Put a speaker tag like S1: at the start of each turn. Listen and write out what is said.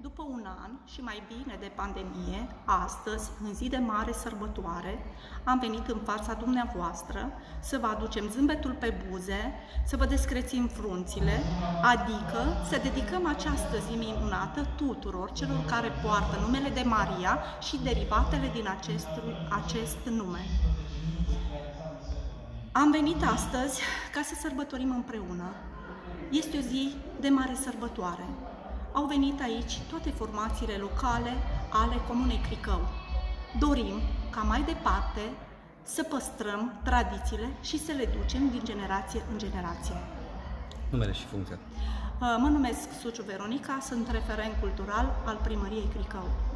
S1: După un an și mai bine de pandemie, astăzi, în zi de mare sărbătoare, am venit în fața dumneavoastră să vă aducem zâmbetul pe buze, să vă descrețim frunțile, adică să dedicăm această zi minunată tuturor celor care poartă numele de Maria și derivatele din acest nume. Am venit astăzi ca să sărbătorim împreună. Este o zi de mare sărbătoare. Au venit aici toate formațiile locale ale Comunei Cricău. Dorim ca mai departe să păstrăm tradițiile și să le ducem din generație în generație.
S2: Numele și funcția?
S1: Mă numesc Suciu Veronica, sunt referent cultural al Primăriei Cricău.